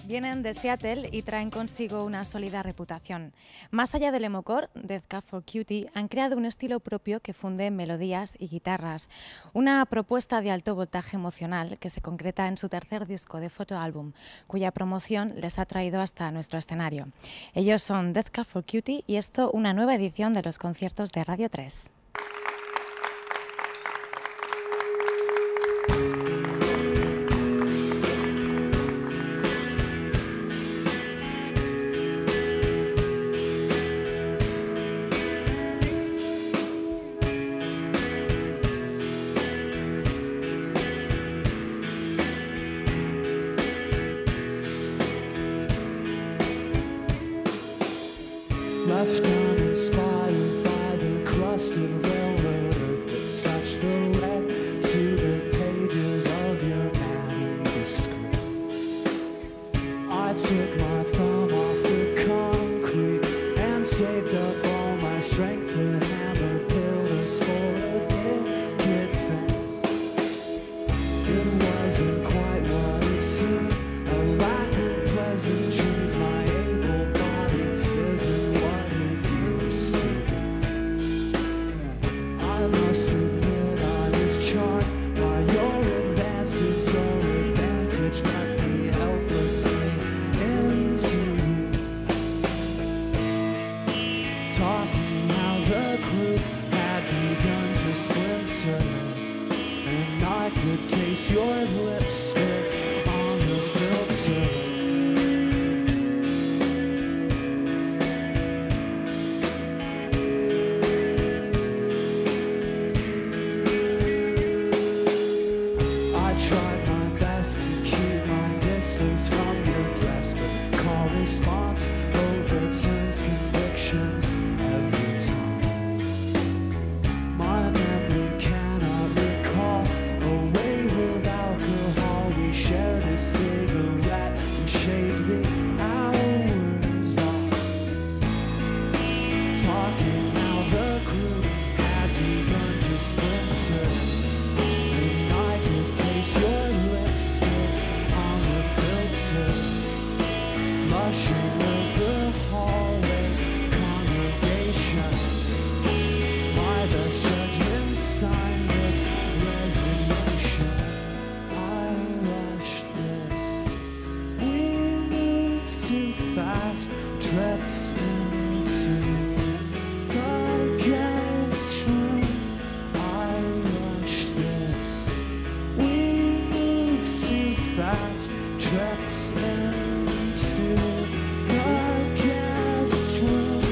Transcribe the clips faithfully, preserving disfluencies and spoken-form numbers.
Vienen de Seattle y traen consigo una sólida reputación. Más allá del emocore, Death Cab for Cutie han creado un estilo propio que funde melodías y guitarras. Una propuesta de alto voltaje emocional que se concreta en su tercer disco de fotoálbum, cuya promoción les ha traído hasta nuestro escenario. Ellos son Death Cab for Cutie y esto una nueva edición de los conciertos de Radio tres. Left uninspired by the crusted railroad earth that such the lead to the pages of your manuscript. I took my thumb off the concrete and saved up all my strength and hammer pillars for a picket fence. It wasn't quite what it seemed, a lack of pleasantries. My able body isn't what it used to be. I must admit I was charmed by your advances. Your advantage left me helplessly into you. Talking how the group had begun to splinter, and I could taste your lipstick on the filter. I tried my best to keep my distance from your dress, but call response overturns convictions every time. My memory cannot recall a wave of alcohol. We shared a cigarette and shaved the hours off. Talking how the group had begun to splinter, and I could taste your lipstick on the filter. Mushing of the hallway congregation. My best judgment sign was resignation. I rushed this. We moved too fast. Trips into the guest room. I rushed this. We moved too fast. Trips into the guest room.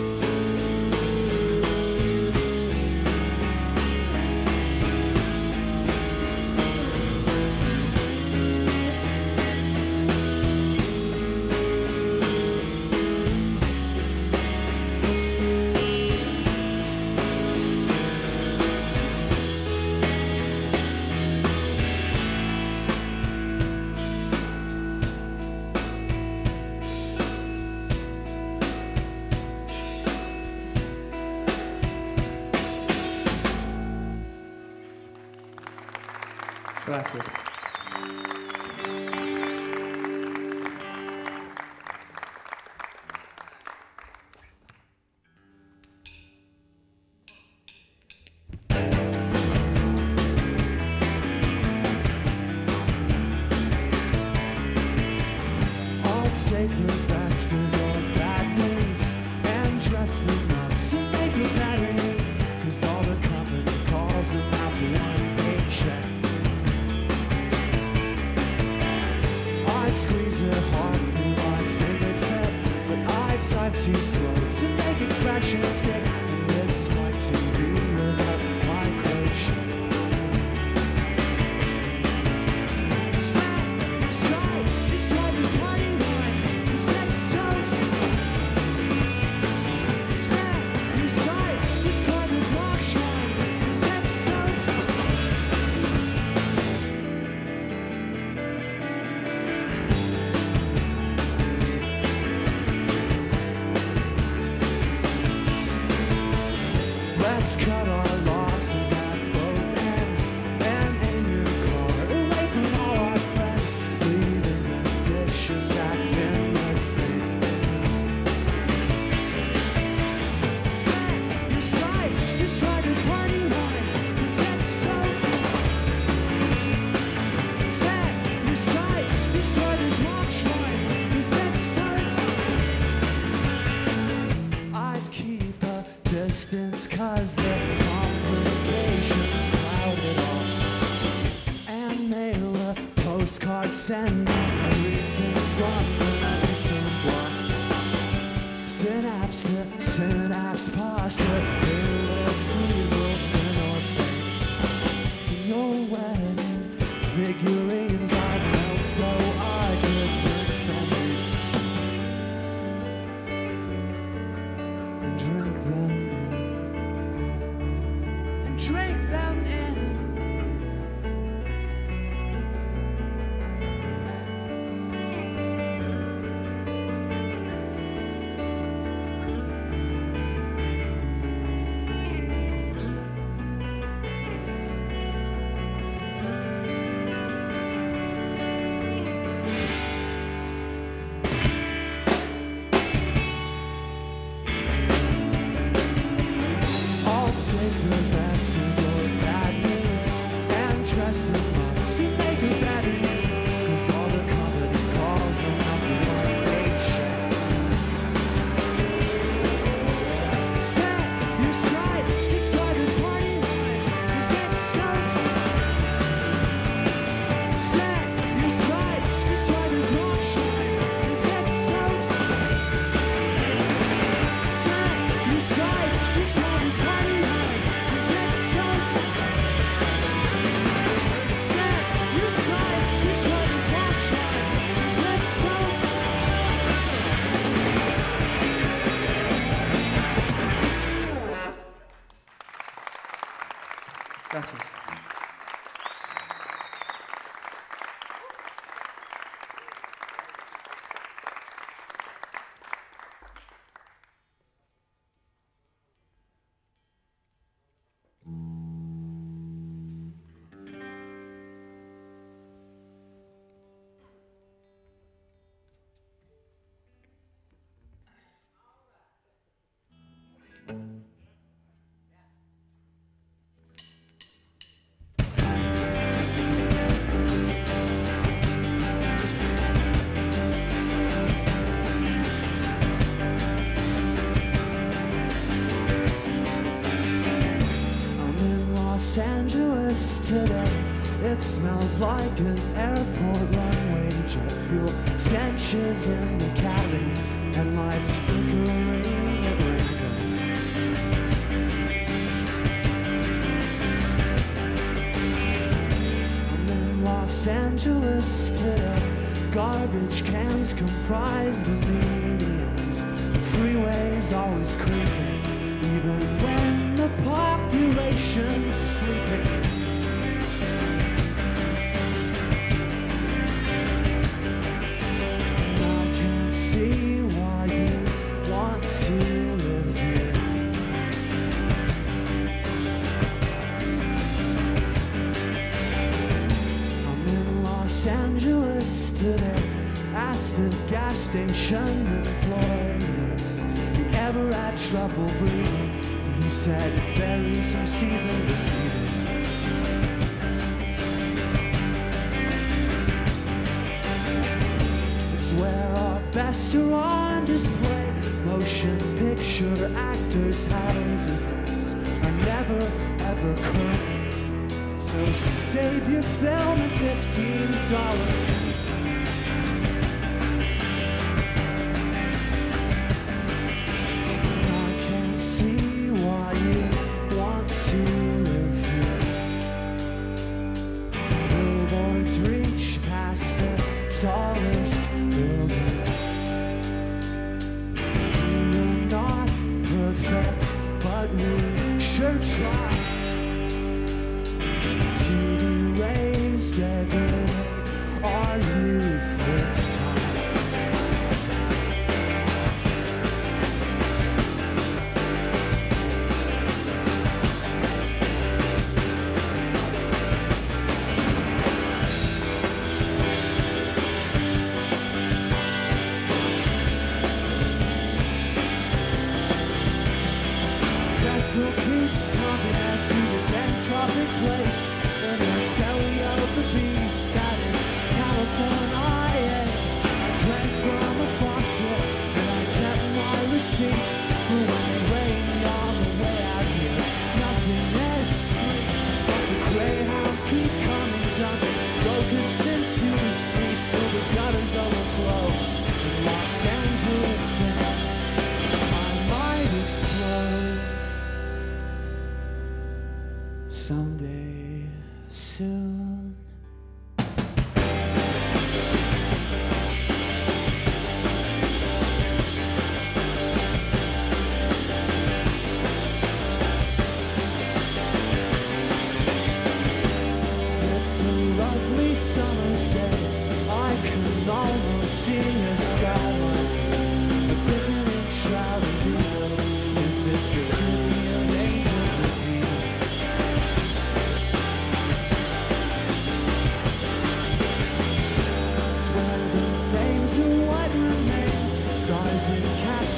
Gracias. I'll take the best of your bad moods and dress them up to make a parody, 'cause all the company calls them out for one paycheck. I'd squeeze it hard through my fingertip, but I'd type too slow to make expressions stick, and it's my T V without microchip. Sad, sad, this life is money line, 'cause that's so. Sad, besides, this life is rock shrine, 'cause that's so. distance, cause the complications cloud it all. And mail a postcard sending reasons from the recent one. Synapse to synapse possibilities of thin or thin. Your wedding figurines I'd melt so I could drink them in, and drink them in. Gracias. Los Angeles today. It smells like an airport runway. Jet fuel stenches in the cabin and lights flickering at random. I'm in Los Angeles today. Garbage cans comprise the medians. The freeway's always creeping, even when the population's sleeping. And I can see why you want to live here. I'm in Los Angeles today. Asked a gas station employee if he ever had trouble breathing. He said it varies from season to season. It's where our best are on display. Motion picture actors' houses are never ever current. So save your film at fifteen dollars. Tallest building. We're not perfect, but we sure try to erase, decorate our youth with time. Vessel keeps pumping us to this entropic place in the belly of the beast that is California. I drank from a faucet and I kept my receipts for when it rained on the way.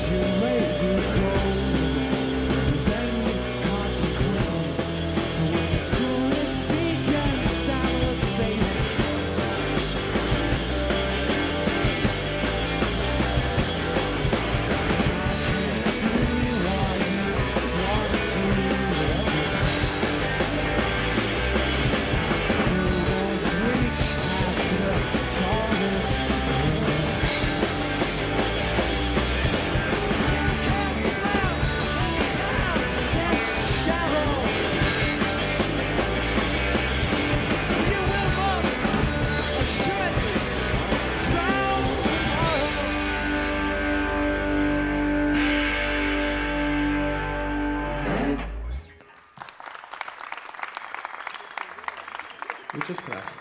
Muchas gracias.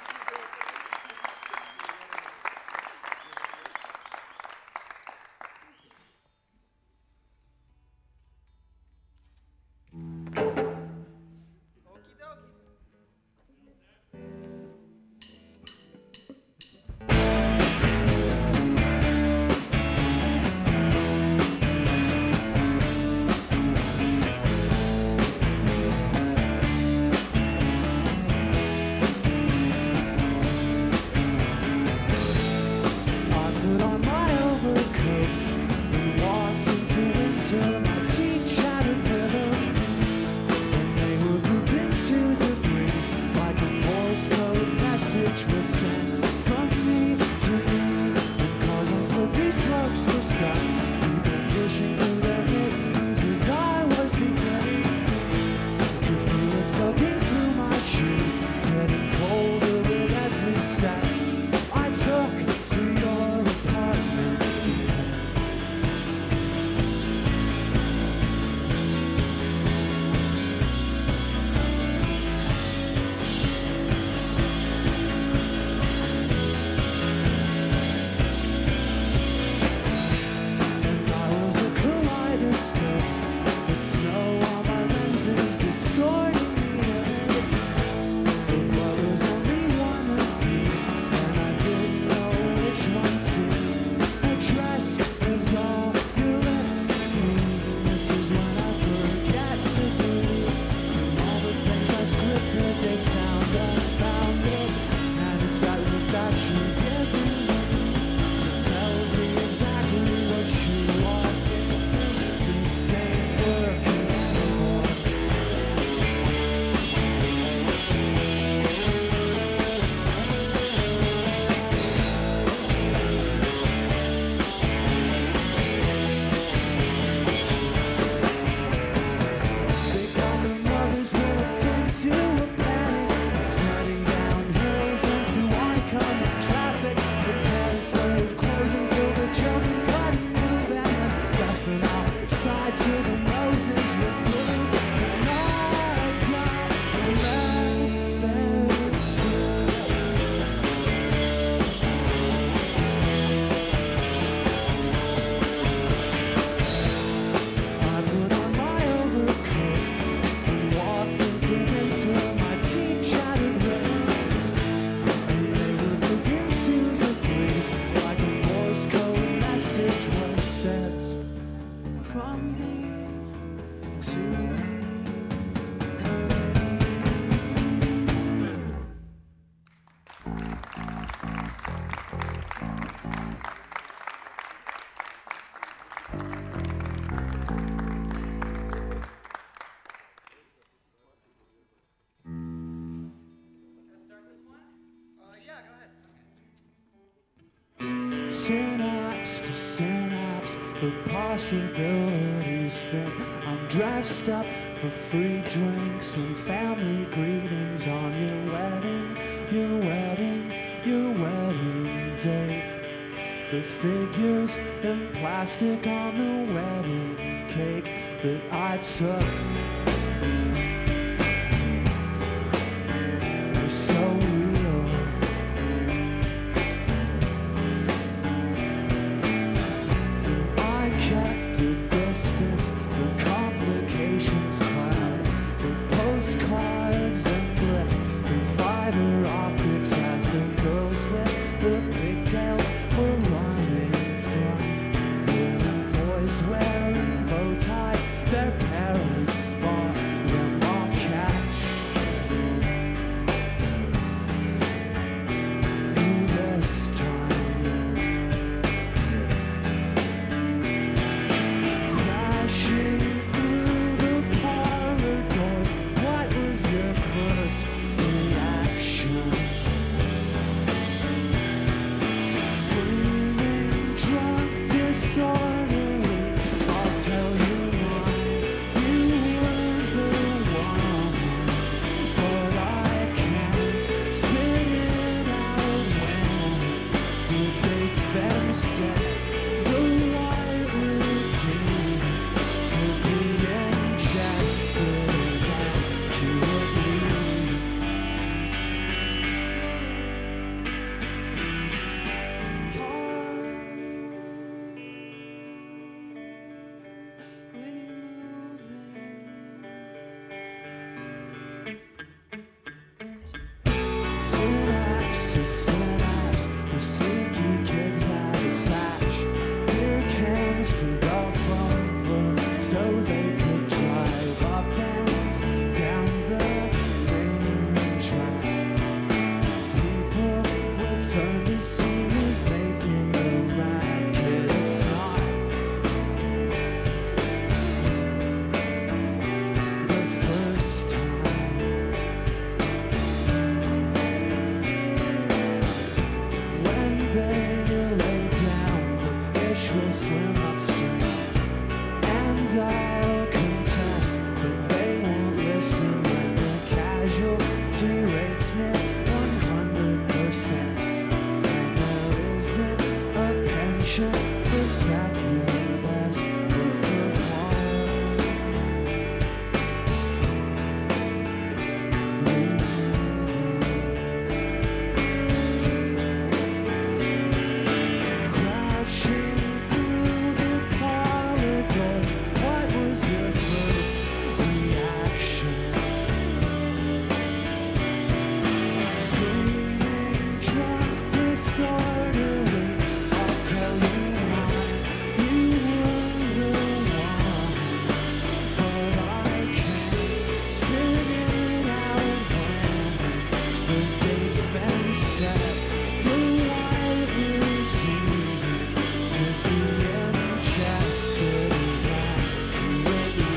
Synapse to synapse, the possibilities thin. I'm dressed up for free drinks and family greetings on your wedding, your wedding, your wedding day. The figures in plastic on the wedding cake that I took were so real. I kept the distance, the complications cloud, the postcards and blips, the fiber optics as the girls with the pigtails were running from little boys fish will swim upstream, and I'll contest, but they won't listen when the casualty rate's near one hundred percent. And there isn't a pension for sacrifice or for crashing through the parlor doors. What was your first reaction? Screaming, drunk, disorderly. I'll tell you why. You were the one, but I can't spit it out when the date's been set. The white routine could be ingested accurately.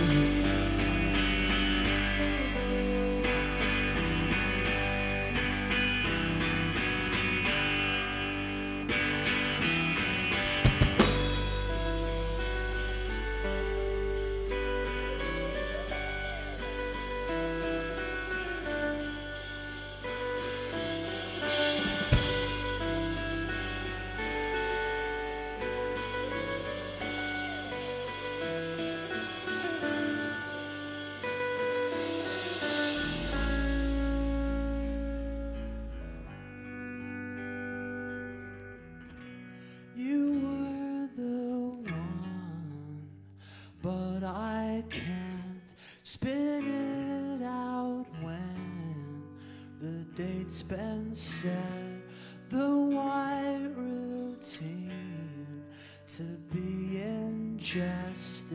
You were the one, but I can't spit it out when the date's been set. The white routine to be ingested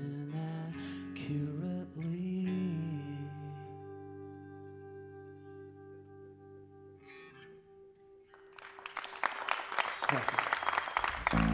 inaccurately. Gracias.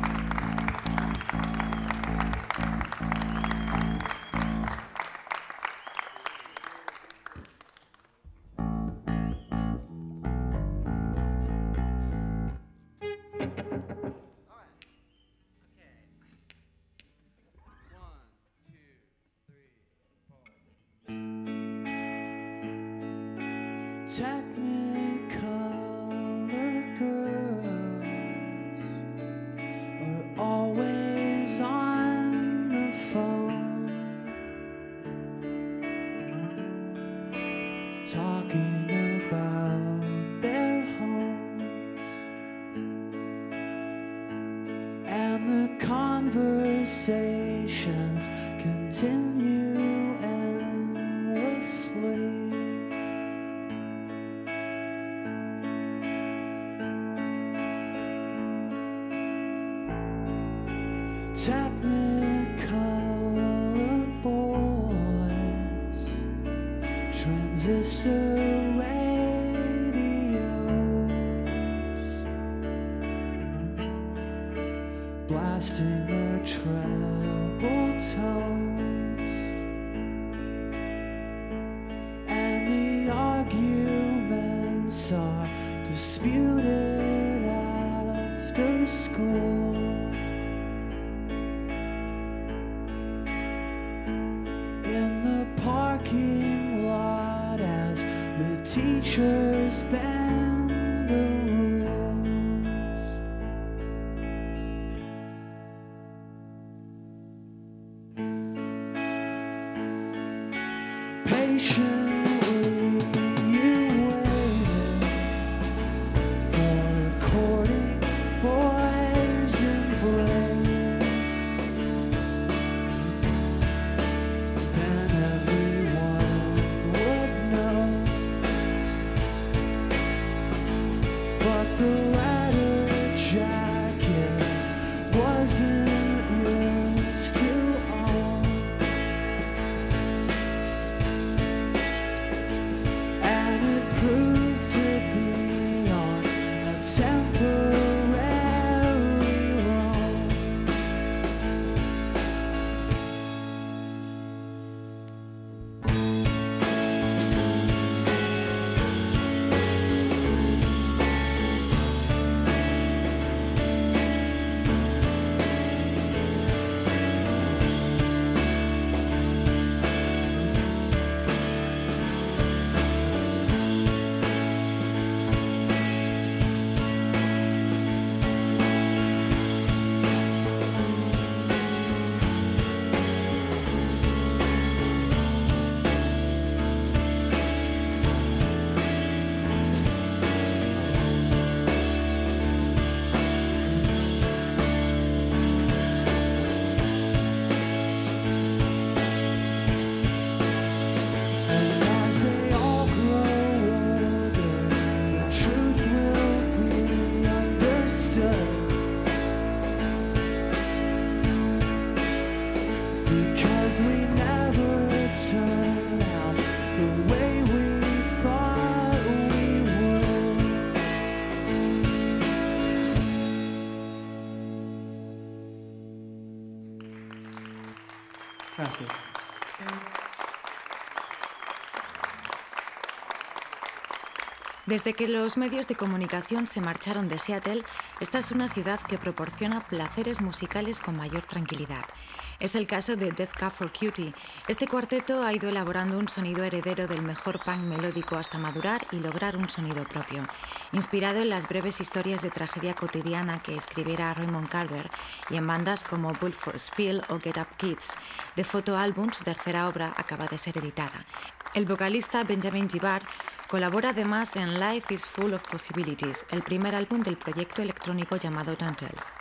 Technicolor girls are always on the phone, talking about their homes, and the conversations continue endlessly. Technicolor boys, transistor radios, blasting their treble tones, and the arguments are disputed after school. In the parking lot as the teachers bend the rules. Patiently you waited for a courting boy's embrace. Then everyone would know. But the letter jacket wasn't yours to own. 'cause we never turn out the way we thought we would. Gracias. Desde que los medios de comunicación se marcharon de Seattle, esta es una ciudad que proporciona placeres musicales con mayor tranquilidad. Es el caso de Death Cab for Cutie. Este cuarteto ha ido elaborando un sonido heredero del mejor punk melódico hasta madurar y lograr un sonido propio. Inspirado en las breves historias de tragedia cotidiana que escribiera Raymond Carver y en bandas como Bull for Spill o Get Up Kids, The Photo Album, su tercera obra, acaba de ser editada. El vocalista Benjamin Gibbard colabora además en Life is Full of Possibilities, el primer álbum del proyecto electrónico llamado Tantel.